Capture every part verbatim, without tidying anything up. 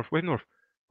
north, wait north.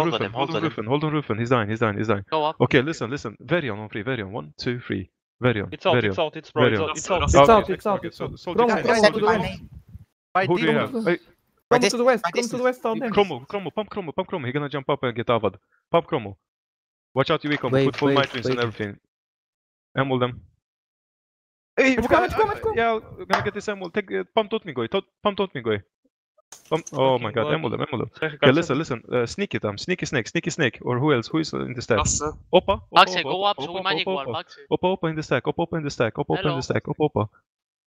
on hold on Rufen, him, hold hold on on him. Rufen, hold on Rufen. He's dying, he's dying, he's dying. Go up. Okay, listen, listen. Varion on three, Varion. One, two, three. Varion, It's out, Varion. it's out, it's bro, it's Varion. out, it's out. It's Okay, out, okay, it's out, okay, it's so- out. so Chromo, take- Chromo Guys, to the my west. name. Who do you have? Hey, Chromo to the west, By Chromo to the west down there. Chromo, Chromo, pump Chromo, pump Chromo. He's gonna jump up and get Avad. Pump Chromo. Watch out, you Chromo. Wait, Put full wait, might rings and wait. everything. Emerald them. Hey, Let's we go, got- let's go, let's go. Yeah, we're gonna get this emerald. Take, uh, pump Totmigoi. Tot- Pump Totmigoi. Pump. Oh my god, emerald them, emerald them. Zeg ik Okay, uit, listen, listen. Uh, sneaky them. Sneaky snake, sneaky snake. Or who else? Who is in the stack? Lasse. Oppa. Oppa, Maxi, Oppa, go Oppa, up, zo Oppa, many Oppa, equal, Oppa. Maxi. Oppa, Oppa in the stack. Oppa, Oppa in the stack. Oppa, Oppa in Hello. the stack. Oppa, Oppa.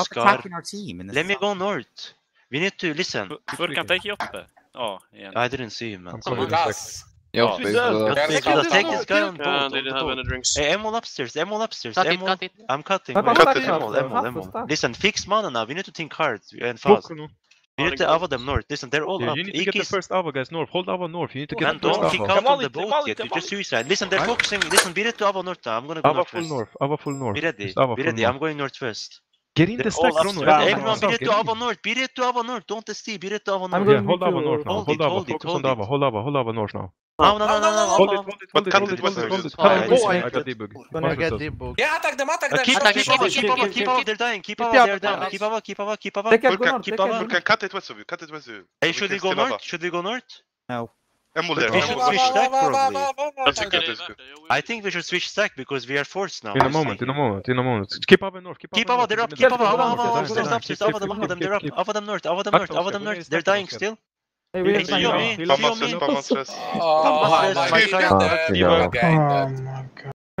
Oscar. attacking our team. In the Let me south. go north. We need to listen. Furkan, take Joppe. Oh, igen. I didn't see him, man. I'm Sorry. coming. Gas. Ja, Please, uh, uh, Just take, just take this guy on Yeah, board. they On the didn't have boat. any drinks. Hey, Emol upstairs. Emol upstairs. Cut it, Emol. cut it. I'm cutting. But Wait, I'm Emol, cutting. Emol, Half Emol, the Emol. stuff. Listen, fix mana now. We need to think hard and Look, fast. no. We need to avo them north. Listen, they're all Yeah, up. you need to get the Ikis. first Ava guys north. Hold Ava north. You need to get Man, the first don't kick Ava. out on Tamale, the boat Tamale, yet. You just Tamale. suicide. Listen, they're focusing. Listen, be ready to avo north now. I'm gonna go Ava full northwest. north. Ava full north. Be ready. Just Ava Be full ready. north. I'm going northwest. Get in They're the stack, all Rono. upstairs. Everyone Everyone, be south, ready get to in. avo north. Be ready to avo north. Don't stay. Be ready to avo I'm north. going Yeah, hold to- Ava north now. Hold Hold it, Ava. hold it, Focus hold on it. Ava. Hold Ava. Hold Ava north now. No, no, no, no, no, Hold no. it, hold it, But hold it, cut hold it, it, hold what's it, hold the it. Oh, Cut it, I boys. see. I got debug. Gonna Watch get yourself. debug. Yeah, attack them, attack Uh, them. keep Stop, up, keep stop, up, stop, keep stop, up, stop, keep stop. up. They're dying. Keep up, Tibia, they're down. down. Keep up, keep up, keep up. Take it, Quick, go north, keep take it, up. go Furkan, cut it west of you, cut it west of you. Hey, So should we can go still north? ava. Should we go north? Emul But there, we Emul should there. switch stack probably. That's good, that's good. I think we should switch stack because we are forced now. In a You see? moment, in a moment, in a moment. Keep Ava north. Keep Keep Ava up, north. they're in up, the keep middle. up, Go ava, down, ava, go ava, down, upstairs, go down. upstairs, Keep, ava them, keep, ava them, keep, they're up, keep, ava them north, ava them Back north, to ava them Oscar. north. They're dying still. Hey, we Hey, have see nine you, now. man. Pas See you, mal stress, man. pas mal stress. Oh, Come on, my let's God, try them it. again. Oh my god.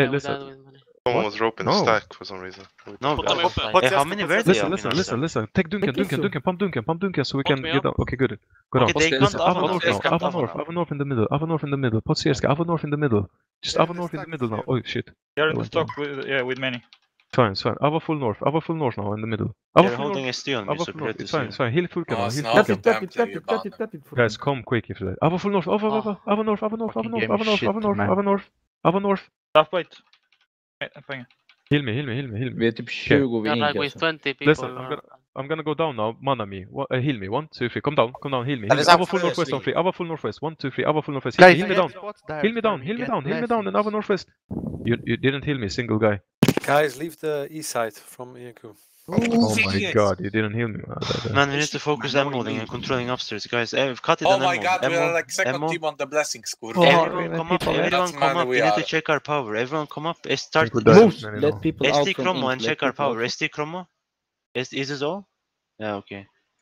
Hey, Yeah, listen. without with money. Someone What? was roping No. a stack for some reason. No, Put but- them open. Hey, how many were they Listen, up listen, in listen, Arsenal? listen. Take Duncan, Take Duncan, issue. Duncan, pump Duncan, pump Duncan, so we Put can me get up. down. Okay, good. Go down. Okay, they can't Listen, Ava Ava North North, now. they can't Ava Ava North, North. Ava North in the middle. Ava North in the middle. Put Sierska, Ava North in the middle. Just Ava North in the middle now. Oh shit. You're in I the went stock down. with, yeah, with many. Fine, it's fine. Ava full north. Ava full north now in the middle. Ava They're full holding north. S T on me, Ava so full north. prepare to It's fine, see. it's fine. Heal Fulka now. Oh, Heal snap. Cut Fulka. it, cut it, cut Template, it, cut it, cut it. for Guys, me. come quick if you like. Ava full north. Ava, Ava, Ava North, Ava North, Ava North, Ava Fucking North, game Ava is North, shit, Ava North, man. Ava North, Ava North. Staff wait. Nej, pengar. Heal me, heal me, heal me, heal me. Vi är typ tjugo vid You're like ink with alltså. twenty people. Listen, I'm gonna I'm gonna go down now. Mana me. One, uh, heal me. One, two, three. Come down. Come down. Heal me. Heal me. Ava full northwest on three. Ava full northwest. One, two, three. Ava full northwest. Heal me. Heal me down. Heal me down. Heal me down. Heal me down. And Ava northwest. You you didn't heal me, single guy. Guys, leave the east side from E Q. Oh my god, you didn't heal me. Man. That- that- Man, we need to focus emeralding and controlling upstairs, guys. Eh, cut it Oh on my emerald. god, we are Emerald, like second emerald. team on the blessing score. Oh, Everyone come up, people- everyone That's come man up. we We need to are. check our power. Everyone come up. Eh, I Start think we're dying Move! many Let now. people S out T from Chromo ink. and Let check our people out power. from- S T Chromo. Is, is this all? Yeah, okay.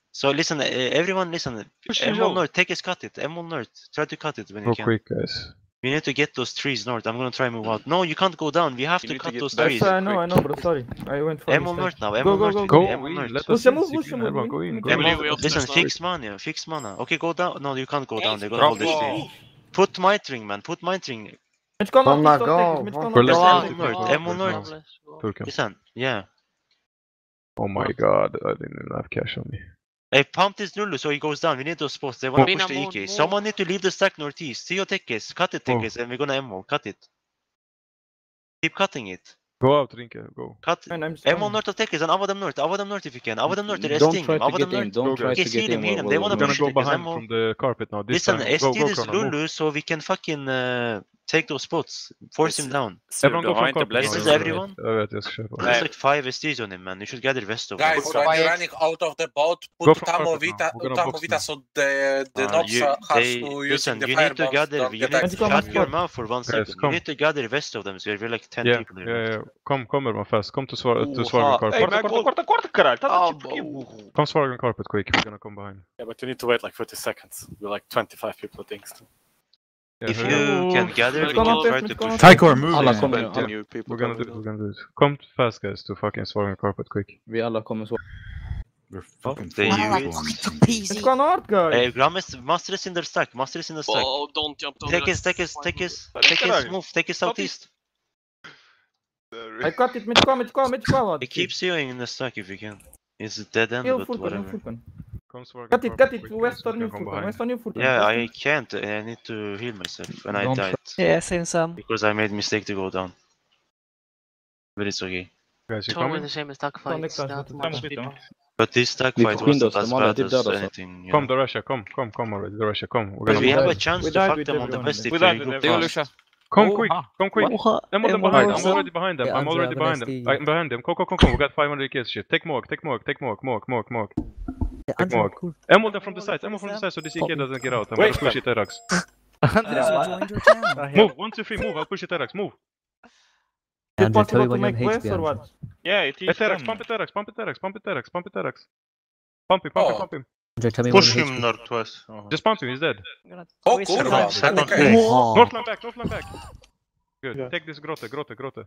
So listen, uh, everyone listen. Push M him one low. north, take us, cut it. M one north, try to cut it when Go you can. quick, guys. We need to get those trees north. I'm gonna try and move out. No, you can't go down. We have You to need to cut get those back. trees. Yes, I know, I know, bro. Sorry, I went for M one mistake. north now. M Go, one go, north. go, we go. can, M one in, north. let Push us him, in, move, push Sigma, him, everyone move. go in, go Go, in. Emily, we Listen, option fix mana, fix mana. Okay, go down. No, you can't go down. They're gonna hold this tree. Put might ring, man. Put might ring. Mitch kan Come not on, take go. it. Mitch kan Bro, not let's Go take take it. out. it, north, take M one it, north. no. Turk him. Listen, yeah. Oh my god, I didn't even have cash on me. Hey, pump this Nulu so he goes down. We need those spots. They wanna Move. push the Mina, E move, K. move. Someone need to leave the stack northeast. See your tickets. Cut it, tickets, and we're gonna M one. Cut it. Keep cutting it. Go out, Rinke, go. Cut. Man, I'm M one sorry. north of tickets and Avadam north. Avadam north if you can. Avadam north. They're Don't resting try him. to Avadam get in. north. Don't try Okay, to see get them, in. heal them. Well, They well, wanna We're gonna push go it because behind M one. from the carpet now. This Listen, time. S Go, T go, this Chrono, move. Lulu so we can fucking uh, take those spots. Force him down. Everyone go from carpet This now. is yeah, everyone. Jag vet, jag ska köpa. There's like five S Ts on him, man. You should gather rest of them. Guys, when you're running out of the boat, Go put from Tamo carpet now. Vita, We're gonna Tamo box Vita them. so the, the Uh, knobs you, are they, to using listen, the you need to firebombs, gather, don't you get need to Let's go, shut let's your go. mouth for one second. You come. need to gather rest of them, so we're like ten Yeah, people here. yeah, yeah. Kom, kom everyone fast. Come to, swar to Oha. Swargan Ei, carpet. mä korta, korta, korta, caralho. Tá tipo aqui, burro. Come Swargan carpet quick. We're gonna come behind. Yeah, but you need to wait like thirty seconds. We're like twenty-five people, I think. Yeah, If hurry up. you can gather, we Let's go, can let's try go, to let's go. push. Taikor, move. Alla Yeah, kommer but nu. new people We're gonna do it, coming we're gonna do it. Come fast guys to fucking Swargan carpet quick. Vi alla kommer så. We're fucking They full use- spawn. Mitch kan not, guys. Hey, Gramis, master is in their stack, master is in the stack. Oh, don't jump down. Take his, take his, take his, Tá take his, caralho. move, take his southeast. I cut it. Mitch kan, Mitch kan, Mitch kan. He keeps healing in the stack if you can. It's a dead end, Heal but Furkan, heal whatever. Furkan. Come Swargan Cut it, carpet cut it. quick, guys. West We on can you, come Furkan. behind. West on you, Furkan. Yeah, West I on- can't. I need to heal myself, and I Don't died Yeah, same some. because I made mistake to go down. But it's okay. Guys, you Totally coming? the same as duck Connect fights. us, Not what much is it? people. But this stack Vi fight får skynda wasn't oss, as de alla är bad typ as döda så. anything. You Come know. Darashia, come, come, come already. Darashia, come. We're But gonna we go. have a chance We to died fuck with them on the everyone west in if We we died go with They will fast. Lucia. Come quick, come quick. Oha, I'm on the M one behind. I'm also. already behind them. Yeah, I'm Andrew already have an behind them. S D. I'm behind them. Come, come, come, come. We got five hundred kills. Shit. Take Morg, take Morg, take Morg, Morg, Morg, Morg, Morg. Yeah, Take Andrew, Morg. cool. Emerald them from the sides. Emerald from the sides so this E K doesn't get out. I'm gonna Wait, push it Terax. Andrew joined your channel. Move. One, two, three. Move. I'll push it Terax. Move. Is it Andrew, tell possible me to when you make have H quest P, or Andrew. what? Yeah, it Hey, is Terax, done. pump it Terax, pump it Terax, pump it Terax, pump it Terax. Pump him, pump him, Oh. pump him. Andrew, tell me when Push you have him H P. northwest. Just pump him, he's dead. Oh, kurwa. Second Okay. place. Oha. North line back, north line back. Good. Yeah. Take this grotte, grotte, grotte.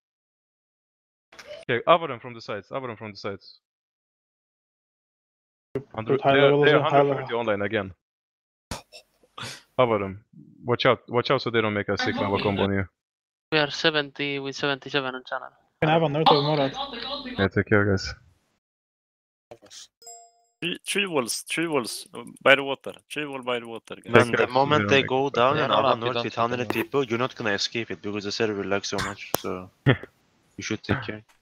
Okay, over them from the sides, over them from the sides. Under, High they're, level, they're high one thirty online again. Over them. Watch out, watch out so they don't make a sick level combo on you. We are seventy with seventy-seven on channel. Can I have one north of Morad? Yeah, take care guys. Three, three walls, three walls by the water. Three wall by the water. Guys. Man, Take the care. moment they Yeah, go down Yeah, and no, Ava no, you North don't with think one hundred anymore. people, you're not gonna escape it because the server lags so much, so you should take care.